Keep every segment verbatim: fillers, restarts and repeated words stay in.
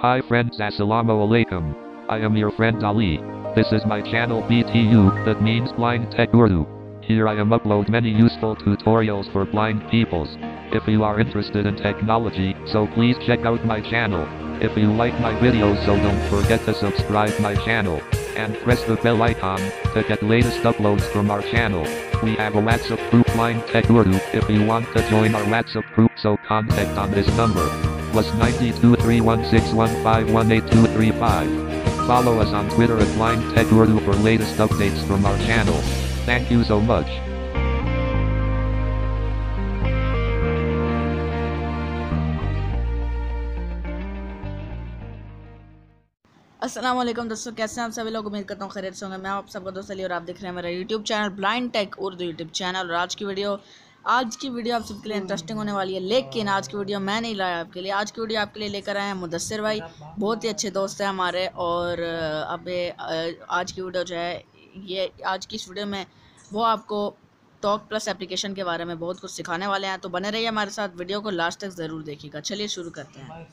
Hi friends, Assalamualaikum. I am your friend Ali. This is my channel B T U, that means Blind Tech Urdu. Here I am upload many useful tutorials for blind peoples. If you are interested in technology, so please check out my channel. If you like my videos, so don't forget to subscribe my channel. And press the bell icon to get latest uploads from our channel. We have a WhatsApp group Blind Tech Urdu if you want to join our WhatsApp group, so contact on this number. Plus nine two three one six one five one eight two three five. Follow us on Twitter at Blind Tech Urdu for latest updates from our channel. Thank you so much. अस्सलामुअलैकुम दोस्तों, कैसे हैं आप सभी लोग। उम्मीद करता हूँ खैरियत से होंगे। मैं आप सबका दोस्त अली और आप देख रहे हैं मेरा YouTube channel blind tech Urdu YouTube channel. और आज की वीडियो आज की वीडियो आप सबके लिए इंटरेस्टिंग होने वाली है, लेकिन आज की वीडियो मैं नहीं लाया आपके लिए। आज की वीडियो आपके लिए लेकर आए हैं मुदस्सिर भाई, बहुत ही अच्छे दोस्त हैं हमारे। और अब आज की वीडियो जो है, ये आज की इस वीडियो में वो आपको टॉक प्लस एप्लीकेशन के बारे में बहुत कुछ सिखाने वाले हैं, तो बने रहिए हमारे साथ। वीडियो को लास्ट तक ज़रूर देखिएगा। चलिए शुरू करते हैं।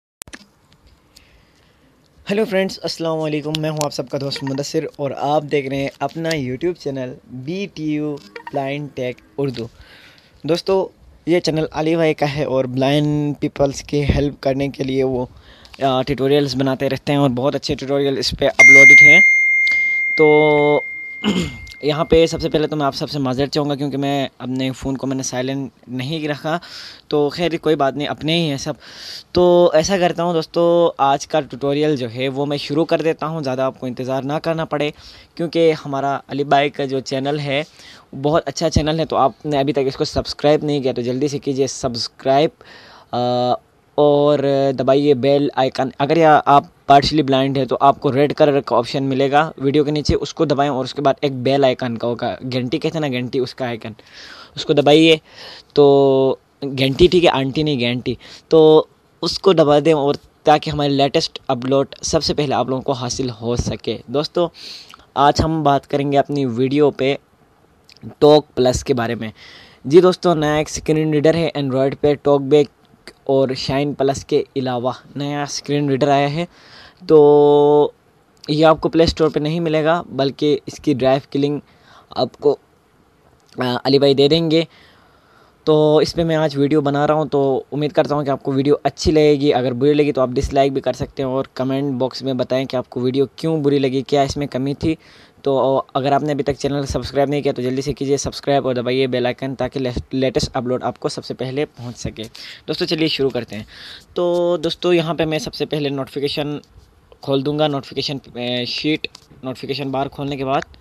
हेलो फ्रेंड्स, अस्सलाम वालेकुम। मैं हूं आप सबका दोस्त मुदस्सिर और आप देख रहे हैं अपना YouTube channel B T U blind tech Urdu. दोस्तों, ये चैनल अली भाई का है और ब्लाइंड पीपल्स की हेल्प करने के लिए वो ट्यूटोरियल्स बनाते रहते हैं और बहुत अच्छे ट्यूटोरियल इस पर अपलोडेड हैं। तो यहाँ पे सबसे पहले तो मैं आप सबसे माज़रत चाहूँगा क्योंकि मैं अपने फ़ोन को मैंने साइलेंट नहीं रखा, तो खैर कोई बात नहीं, अपने ही हैं सब। तो ऐसा करता हूँ दोस्तों, आज का ट्यूटोरियल जो है वो मैं शुरू कर देता हूँ, ज़्यादा आपको इंतज़ार ना करना पड़े, क्योंकि हमारा अली भाई का जो चैनल है वो बहुत अच्छा चैनल है। तो आपने अभी तक इसको सब्सक्राइब नहीं किया तो जल्दी से कीजिए सब्सक्राइब और दबाइए बेल आइकन। अगर या आप पार्शली ब्लाइंड है तो आपको रेड कलर का ऑप्शन मिलेगा वीडियो के नीचे, उसको दबाएं और उसके बाद एक बेल आइकन का होगा, घंटी कहते हैं ना, घंटी, उसका आइकन, उसको दबाइए। तो घंटी, ठीक है, आंटी नहीं घंटी, तो उसको दबा दें और ताकि हमारे लेटेस्ट अपलोड सबसे पहले आप लोगों को हासिल हो सके। दोस्तों, आज हम बात करेंगे अपनी वीडियो पे टॉक प्लस के बारे में। जी दोस्तों, नया एक स्क्रीन रीडर है एंड्रॉयड पे, टॉक बैक और शाइन प्लस के अलावा नया स्क्रीन रीडर आया है। तो ये आपको प्ले स्टोर पे नहीं मिलेगा, बल्कि इसकी ड्राइव की लिंक आपको अली भाई दे देंगे। तो इस पे मैं आज वीडियो बना रहा हूँ, तो उम्मीद करता हूँ कि आपको वीडियो अच्छी लगेगी। अगर बुरी लगी तो आप डिसलाइक भी कर सकते हैं और कमेंट बॉक्स में बताएं कि आपको वीडियो क्यों बुरी लगी, क्या इसमें कमी थी। तो अगर आपने अभी तक चैनल सब्सक्राइब नहीं किया तो जल्दी से कीजिए सब्सक्राइब और दबाइए बेल आइकन ताकि लेटेस्ट अपलोड आपको सबसे पहले पहुंच सके। दोस्तों चलिए शुरू करते हैं। तो दोस्तों, यहाँ पे मैं सबसे पहले नोटिफिकेशन खोल दूंगा, नोटिफिकेशन शीट, नोटिफिकेशन बार खोलने के बाद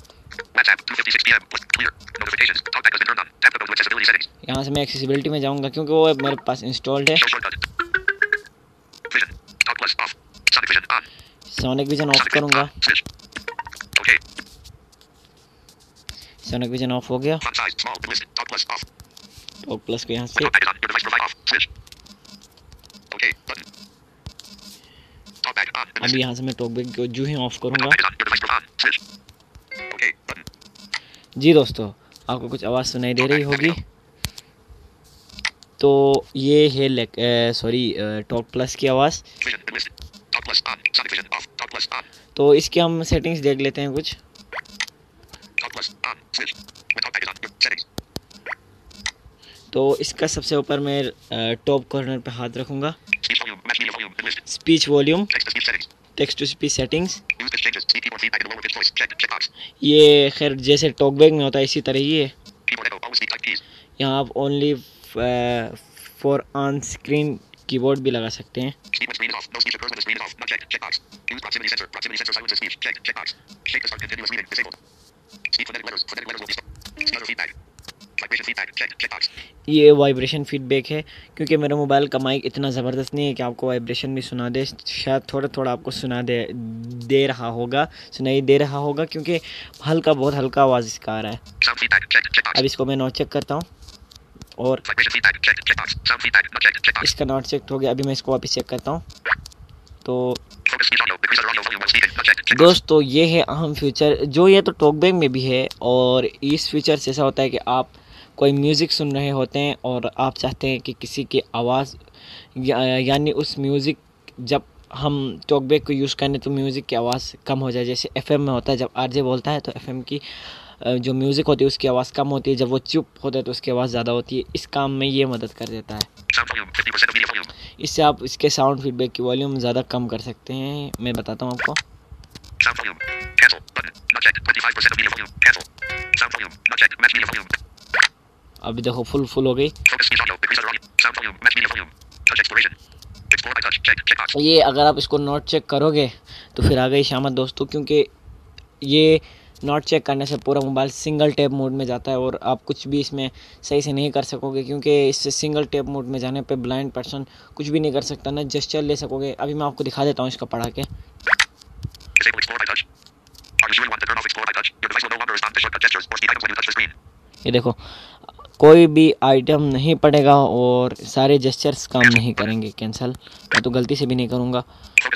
यहाँ से मैं एक्सेसिबिलिटी में जाऊँगा क्योंकि वो मेरे पास इंस्टॉल्ड है। सोनिक विजन ऑफ करूँगा। सोनिक विजन ऑफ हो गया। टॉक प्लस को यहाँ से अभी यहाँ से मैं टॉक बैक को जो ही ऑफ करूँगा। जी दोस्तों, आपको कुछ आवाज़ सुनाई दे रही होगी। तो ये है सॉरी टॉक प्लस की आवाज़। तो इसकी हम सेटिंग्स देख लेते हैं कुछ। तो इसका सबसे ऊपर मैं टॉप कॉर्नर पे हाथ रखूंगा। Speech volume, text to speech settings, ये खैर जैसे टॉक बैक में होता है इसी तरह ही है। यहाँ आप only for on screen keyboard भी लगा सकते हैं। ये वाइब्रेशन फीडबैक है क्योंकि मेरा मोबाइल का माइक इतना ज़बरदस्त नहीं है कि आपको वाइब्रेशन भी सुना दे, शायद थोड़ा थोड़ा आपको सुना दे दे रहा होगा, सुनाई दे रहा होगा क्योंकि हल्का, बहुत हल्का आवाज़ इसका आ रहा है। अब इसको मैं नोट चेक करता हूँ और इसका नोट चेक हो गया। अभी मैं इसको वापस चेक करता हूँ। तो दोस्तों, ये है अहम फीचर, जो ये तो टॉकबैक में भी है। और इस फीचर से ऐसा होता है कि आप कोई म्यूज़िक सुन रहे होते हैं और आप चाहते हैं कि किसी की आवाज़ या, यानी उस म्यूज़िक जब हम टॉकबैक को यूज़ करें तो म्यूज़िक की आवाज़ कम हो जाए। जैसे एफएम में होता है, जब आरजे बोलता है तो एफएम की जो म्यूज़िक होती है उसकी आवाज़ कम होती है, जब वो चुप होता है तो उसकी आवाज़ ज़्यादा होती है। इस काम में ये मदद कर देता है। इससे आप इसके साउंड फीडबैक की वॉल्यूम ज़्यादा कम कर सकते हैं। मैं बताता हूँ आपको। अभी देखो फुल फुल हो गई। ये अगर आप इसको नोट चेक करोगे तो फिर आ गई शामत दोस्तों, क्योंकि ये नोट चेक करने से पूरा मोबाइल सिंगल टैप मोड में जाता है और आप कुछ भी इसमें सही से नहीं कर सकोगे, क्योंकि इससे सिंगल टैप मोड में जाने पे ब्लाइंड पर्सन कुछ भी नहीं कर सकता, ना जेस्चर ले सकोगे। अभी मैं आपको दिखा देता हूँ इसका पढ़ा के। ये देखो कोई भी आइटम नहीं पड़ेगा और सारे जेस्चर्स काम नहीं करेंगे। कैंसिल मैं तो गलती से भी नहीं करूँगा।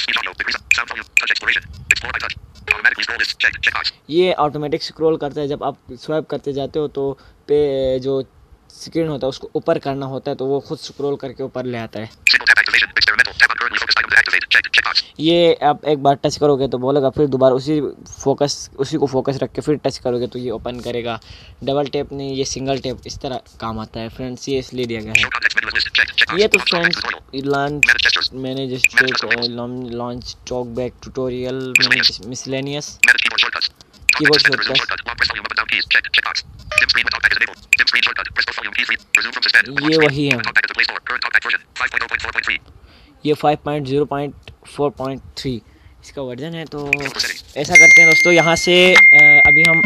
ये ऑटोमेटिक स्क्रॉल करता है। जब आप स्वाइप करते जाते हो तो पे जो स्क्रीन होता है उसको ऊपर करना होता है तो वो खुद स्क्रॉल करके ऊपर ले आता है। ये आप एक बार टच करोगे तो बोलेगा, फिर दोबारा उसी फोकस उसी को फोकस रख के फिर टच करोगे तो ये ओपन करेगा। डबल टैप नहीं, ये सिंगल टैप इस तरह काम आता है फ्रेंड्स। ये इसलिए दिया गया है। ये तो फ्रेंड्स लॉन्च मैंने just launch talk back tutorial miscellaneous keyboard shortcut, ये वही है। ये five point zero point four point three इसका वर्जन है। तो ऐसा करते हैं दोस्तों, यहाँ से अभी हम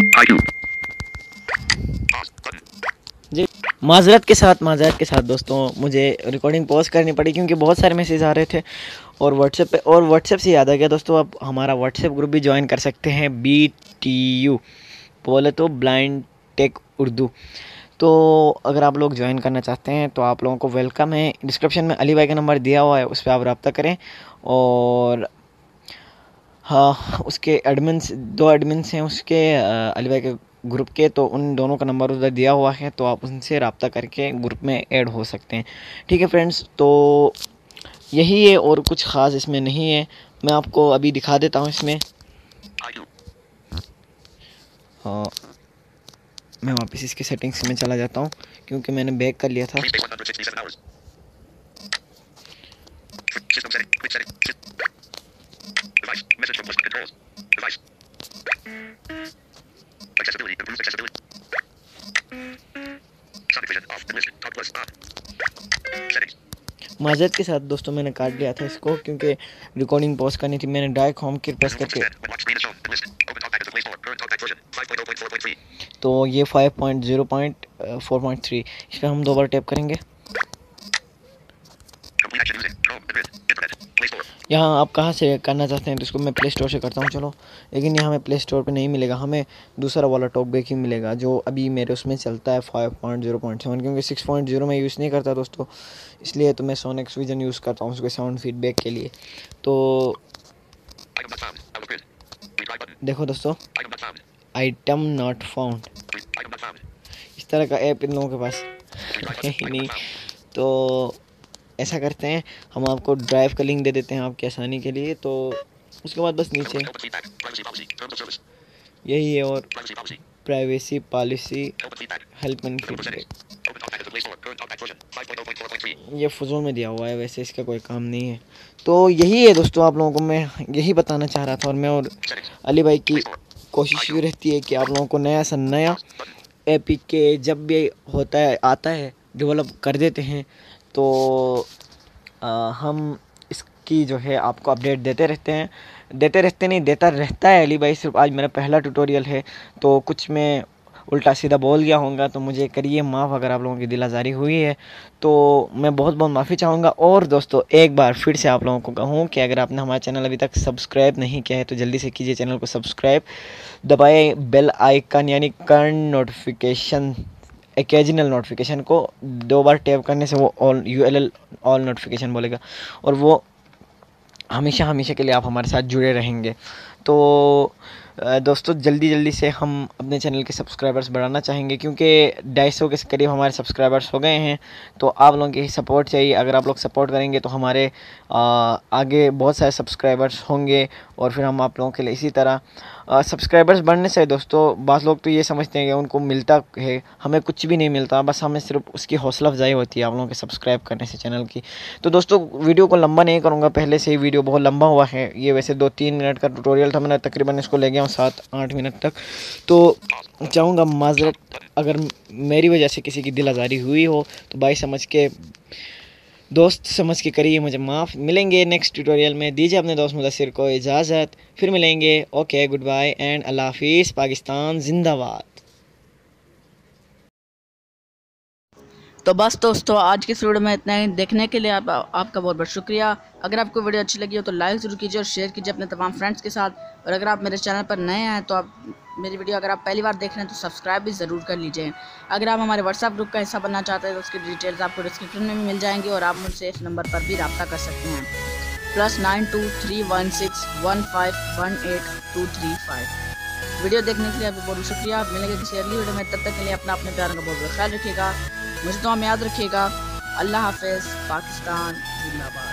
जी माजरत के साथ माजरत के साथ दोस्तों मुझे रिकॉर्डिंग पॉज करनी पड़ी क्योंकि बहुत सारे मैसेज आ रहे थे और व्हाट्सएप पे और व्हाट्सएप से याद आ गया दोस्तों, आप हमारा व्हाट्सएप ग्रुप भी ज्वाइन कर सकते हैं। बी टी यू बोले तो ब्लाइंड टेक उर्दू। तो अगर आप लोग ज्वाइन करना चाहते हैं तो आप लोगों को वेलकम है। डिस्क्रिप्शन में अली भाई का नंबर दिया हुआ है, उस पर आप रब्ता करें। और हाँ, उसके एडमिन्स दो एडमिन्स हैं उसके अली भाई के ग्रुप के, तो उन दोनों का नंबर उधर दिया हुआ है, तो आप उनसे रब्ता करके ग्रुप में ऐड हो सकते हैं। ठीक है फ्रेंड्स, तो यही है और कुछ ख़ास इसमें नहीं है। मैं आपको अभी दिखा देता हूँ इसमें। हाँ, मैं वापस इसके सेटिंग्स में चला जाता हूँ क्योंकि मैंने बैक कर लिया था। माजरत के साथ दोस्तों मैंने काट लिया था इसको क्योंकि रिकॉर्डिंग पॉज करनी थी। मैंने डायरेक्ट होम की प्रेस करके, तो ये five point zero point four point three इस पर हम दो बार टैप करेंगे। यहाँ आप कहाँ से करना चाहते हैं तो इसको मैं प्ले स्टोर से करता हूँ चलो, लेकिन यहाँ हमें प्ले स्टोर पे नहीं मिलेगा, हमें दूसरा वाला टॉक बैक ही मिलेगा जो अभी मेरे उसमें चलता है five point zero point seven, क्योंकि सिक्स पॉइंट ज़ीरो में यूज़ नहीं करता दोस्तों, इसलिए तो मैं सोनिक्स विजन यूज़ करता हूँ उसके साउंड फीडबैक के लिए। तो देखो दोस्तों, आइटम नॉट फाउंड, इस तरह का ऐप इन लोगों के पास है ही नहीं। तो ऐसा करते हैं, हम आपको ड्राइव का लिंक दे देते हैं आपकी आसानी के लिए। तो उसके बाद बस नीचे यही है और privacy policy help and feedback, ये फजूल में दिया हुआ है, वैसे इसका कोई काम नहीं है। तो यही है दोस्तों, आप लोगों को मैं यही बताना चाह रहा था। और मैं और अली भाई की कोशिश ये रहती है कि आप लोगों को नया सा नया एपी के जब भी होता है आता है डेवलप कर देते हैं, तो आ, हम इसकी जो है आपको अपडेट देते रहते हैं देते रहते नहीं देता रहता है अली भाई। सिर्फ आज मेरा पहला ट्यूटोरियल है तो कुछ मैं उल्टा सीधा बोल गया होगा तो मुझे करिए माफ़ अगर आप लोगों की दिल आज़ारी हुई है, तो मैं बहुत बहुत माफ़ी चाहूँगा। और दोस्तों एक बार फिर से आप लोगों को कहूँ कि अगर आपने हमारा चैनल अभी तक सब्सक्राइब नहीं किया है तो जल्दी से कीजिए चैनल को सब्सक्राइब, दबाए बेल आइकन यानी कर्न नोटिफिकेशन ओकेजनल नोटिफिकेशन को दो बार टैप करने से वो all you L L all notification बोलेगा और वो हमेशा हमेशा के लिए आप हमारे साथ जुड़े रहेंगे। तो दोस्तों जल्दी जल्दी से हम अपने चैनल के सब्सक्राइबर्स बढ़ाना चाहेंगे, क्योंकि ढाई सौ के करीब हमारे सब्सक्राइबर्स हो गए हैं। तो आप लोगों की सपोर्ट चाहिए। अगर आप लोग सपोर्ट करेंगे तो हमारे आ, आगे बहुत सारे सब्सक्राइबर्स होंगे और फिर हम आप लोगों के लिए इसी तरह सब्सक्राइबर्स बढ़ने से दोस्तों बाज़ लोग तो ये समझते हैं कि उनको मिलता है, हमें कुछ भी नहीं मिलता, बस हमें सिर्फ उसकी हौसला अफजाई होती है आप लोगों के सब्सक्राइब करने से चैनल की। तो दोस्तों वीडियो को लंबा नहीं करूँगा, पहले से ही वीडियो बहुत लंबा हुआ है। ये वैसे दो तीन मिनट का ट्यूटोरियल था, मैंने तकरीबन इसको ले गया हूँ सात आठ मिनट तक। तो चाहूँगा माजरत, अगर मेरी वजह से किसी की दिल आज़ारी हुई हो तो भाई समझ के, दोस्त समझ के करिए, मुझे माफ़। मिलेंगे नेक्स्ट ट्यूटोरियल में। दीजिए अपने दोस्त मुदस्सिर को इजाज़त, फिर मिलेंगे। ओके, गुड बाय एंड अल्लाह हाफिज़। पाकिस्तान जिंदाबाद। तो बस दोस्तों आज की इस वीडियो में इतना ही। देखने के लिए आप, आपका बहुत बहुत शुक्रिया। अगर आपको वीडियो अच्छी लगी हो तो लाइक ज़रूर कीजिए और शेयर कीजिए अपने तमाम फ्रेंड्स के साथ। और अगर आप मेरे चैनल पर नए हैं तो आप मेरी वीडियो अगर आप पहली बार देख रहे हैं तो सब्सक्राइब भी ज़रूर कर लीजिए। अगर आप हमारे व्हाट्सएप ग्रुप का हिस्सा बनना चाहते हैं तो उसकी डिटेल्स आपको डिस्क्रिप्शन में भी मिल जाएंगी और आप मुझसे इस नंबर पर भी रब्ता कर सकते हैं, plus nine two three one six one five one eight two three five. Video देखने के लिए आपको बहुत शुक्रिया। मिलेंगे किसी अगली वीडियो में, तब तक के लिए अपना अपने प्यारों का बहुत बहुत ख्याल रखिएगा। मुझे तो हम याद रखिएगा। अल्लाह हाफिज़। पाकिस्तान जिंदाबाद।